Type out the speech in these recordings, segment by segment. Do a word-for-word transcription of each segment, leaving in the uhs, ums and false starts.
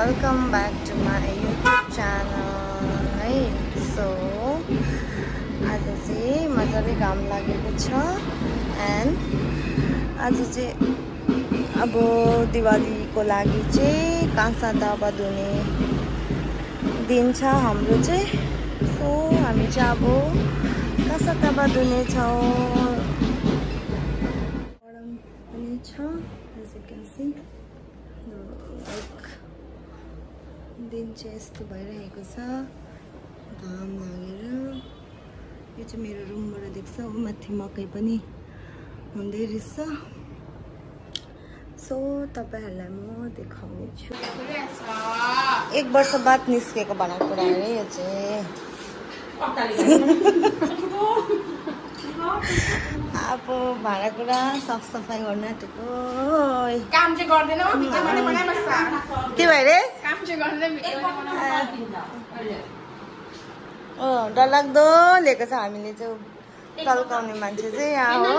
Welcome back to my YouTube channel है। So आज चाहिँ मजाले घाम लागेको छ एन्ड आज चाहिँ अब दिवालीको लागि चाहिँ काँसा दावा धुने दिन छ हाम्रो चाहिँ। सो हामी चाहिँ अब काँसा दावा धुने छौँ। गरम पनि छ as you can see. Like दिन चाहिँ यस्तो भइरहेको छ घाम लागेर। यो चाहिँ मेरो रुमबाट देख्छ, ऊ माथि मकै पनि हुँदै रहेछ। सो तपाईहरुलाई म देखाउने छु। एक वर्ष बाद निस्केको भाँडाकुँडा अरे यो चाहिँ। अब भाँडाकुँडा साफ सफाई गर्न आँटेको। काम चाहिँ गर्दैन हो, भिडियो मात्रै बनाइबस्छ। के भयो रे? काम चाहिँ गर्दैन, भिडियो मात्रै बनाइबस्छ। ओ डरलाग्दो लिएको छ हामीले चाहिँ तल्काउने मान्छे चाहिँ यहाँ हो।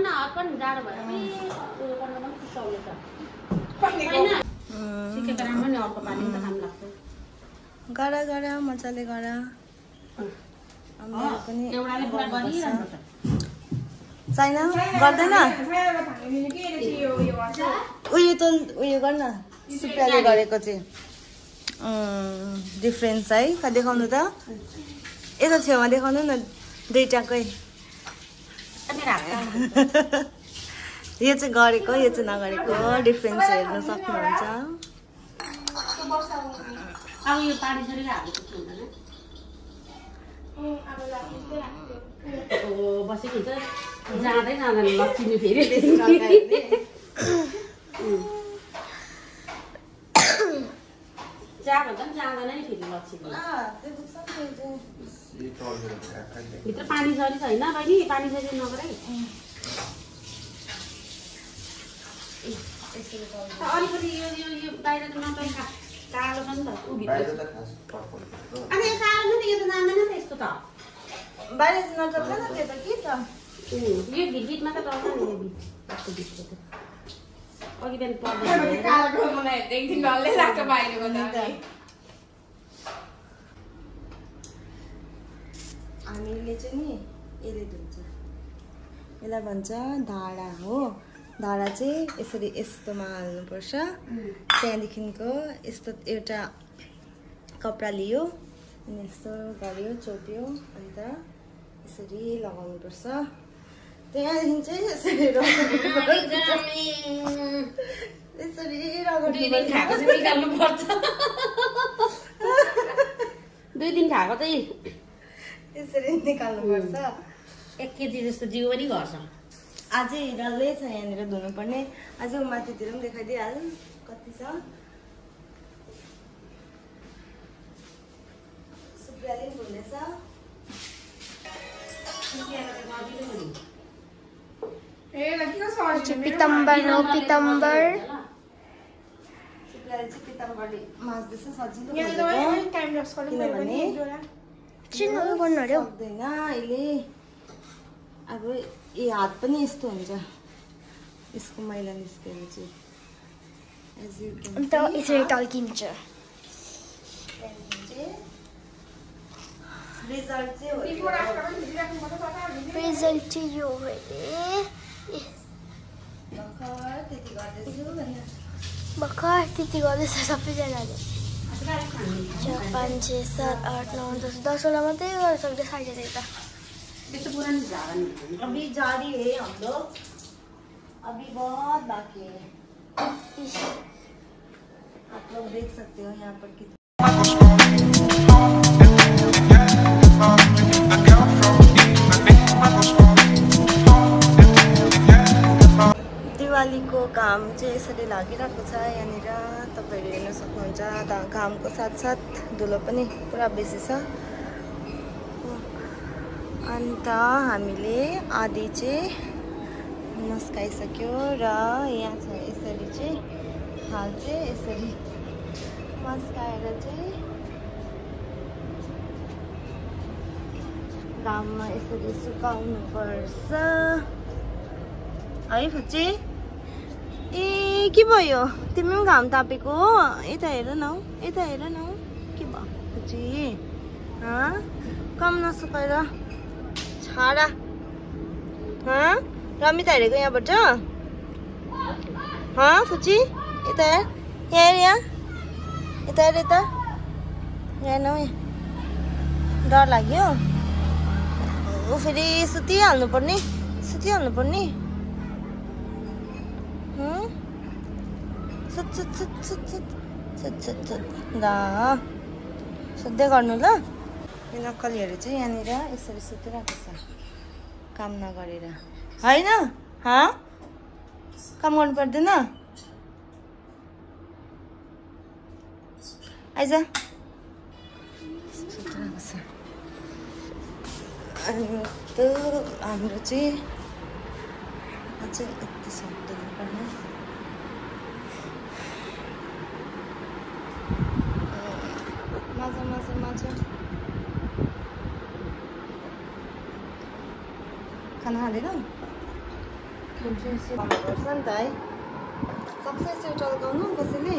गरा गरा मजाले गरा। छैन गर्दैन उयो त उयो गर्न सुप्रियाले गरेको चाहिँ डिफ्रेन्स है। देखाउनु त यता छेउमा देखाउनु न दुईटाकै। यो चाहिँ गरेको यो चाहिँ नगरेको डिफ्रेन्स हेर्न सक्नुहुन्छ। बसेको हुन्छ जाँदै जाँदैन लक्ष्मी फेरि चिया भन्दा पनि जाँदैन नि फेरि लक्ष्मी। भित्र पानी झरी छैन बहिनी, पानी झरी नगर है। अलिकति यो यो यो बाहिर नपाइ कालो छ नि त ऊ भित्र। अनि यो कालो छ नि, यो त जाँदैन त यस्तो त। बाहिर नचल्छ न त्यो त के त। यो भिट भिटमा त टल्छ नि यो भिट कस्तो भिटको त। अघि बिहान पर्दैन कालो मलाई एकदिन डल्लै लाग्छ बाहिरको त। हामीले चाहिँ नि यसले धुन्छ, यसलाई भन्छ धारा हो। धारा चाहिँ यसरी यस्तोमा हाल्नुपर्छ। त्यहाँदेखिको यस्तो एउटा कपडा लियो अनि यस्तो गर्यो चोप्यो अन्त यसरी लगाउनुपर्छ। त्यहाँदेखि चाहिँ यसरी यसरी निकाल्नुपर्छ। दुई दिन खाएको चाहिँ यसरी निकाल्नुपर्छ। एक केजी जस्तो जिउ पनि घट्छ। अझै डल्लै छ यहाँनिर धुनुपर्ने। अझै माथितिर पनि देखाइदिइहाल कति छ। सुप्रियाले पनि धुनेछ। पितम्बर हो पितम्बर। सुप्रियाले चाहिँ पितम्बरले माझ्दैछ सजिलो किनभने सक्दैन अहिले। अब यो हात पनि यस्तो हुन्छ यसको मैला निस्केर चाहिँ यसरी टल्किन्छ। रिजल्ट चाहिँ हो रिजल्ट चाहिँ यो हो अरे। भर्खर त्यति गर्दैछु भर्खर त्यति गर्दैछ सबैजनाले। पाँच छ सात आठ नौ दस दसवटा मात्रै गर्न सक्छ साइड त। अभी जारी है हम लोग, अभी बहुत बाकी है। आप लोग देख सकते हो यहाँ पर कितना दिवालीको काम चाहिँ यसरी लागिरहेको छ यहाँनिर। तपाईँहरू हेर्न सक्नुहुन्छ घामको साथसाथ धुलो पनि पुरा बेसी छ। अन्त हामीले आधी चाहिँ मस्काइसक्यो र यहाँ छ यसरी चाहिँ हाल चाहिँ यसरी मस्काएर चाहिँ घाममा यसरी सुकाउनु पर्छ है फुच्ची। ए के भयो तिमी पनि घाम तापेको यता हेर न हौ यता हेर न हौ के भयो फुची कम नसुकाएर छाडा रमिता हेरेको यहाँबाट फुची यता हेर यहाँ हेर यहाँ यता हेर यता यहाँ न डर लाग्यो ऊ फेरि सुतिहाल्नु पर्ने सुतिहाल्नु पर्ने सुत सुत सुत सुत सुत सुत सुत सुत ल सुत्दै गर्नु ल यो नक्कलीहरू चाहिँ यहाँनिर यसरी सुतिरहेको छ काम नगरेर होइन काम गर्नु पर्दैन आइज सुतिरहेको छ अनि त हाम्रो चाहिँ अझै यति सक्दैन पर्ने मजा मजा मजा खाना खाँदैनौ भन्नुपर्छ नि त है सक्छ यसो टल्काउनु कसैले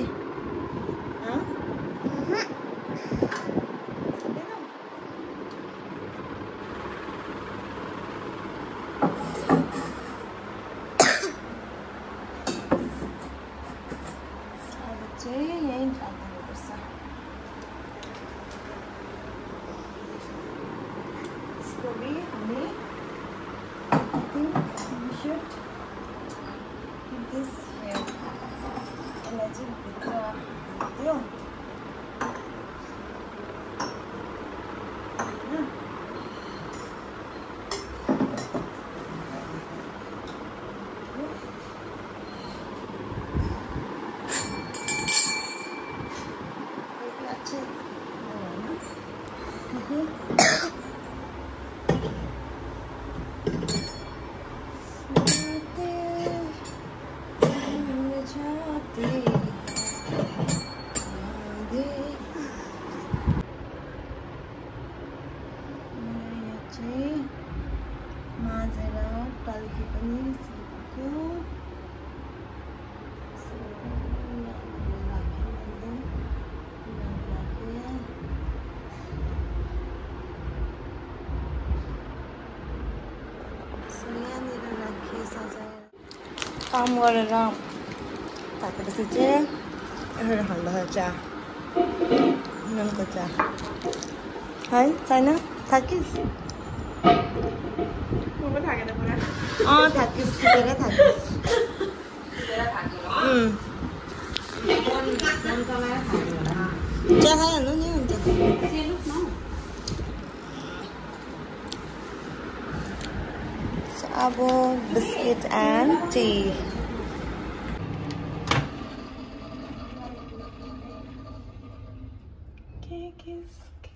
काम गरेर थाकेपछि चाहिँ यसरी खाँदाखेरि चिया नुनको चिया है छैन थाकिस् अँ थाकिस् सुतेर थाकिस् चिया खाइहाल्नु नि हुन्छ अब biscuit and tea Cake is